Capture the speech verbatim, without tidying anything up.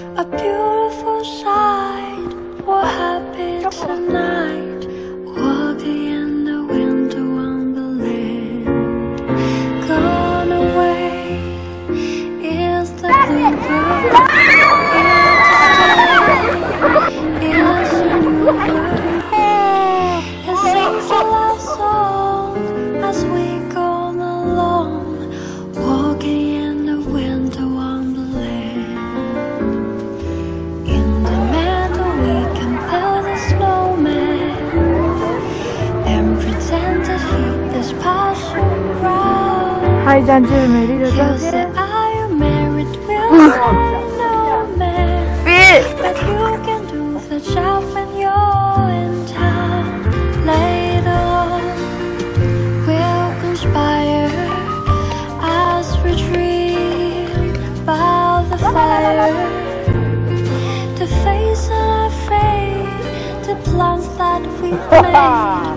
A beautiful sight, we're happy tonight, walking in the winter wonderland. Gone away is the bluebird, is a new bird. It sings a love song as we go along, walking in the winter wonderland. In the meadow we can build a snowman and pretend that he is passing round. Hai janji मेरी रजा He'll say, are you married? We'll say, no man, but you can do the job when you're in town. Later on, we'll conspire as we dream by the fire to face unafraid the plans that we've made.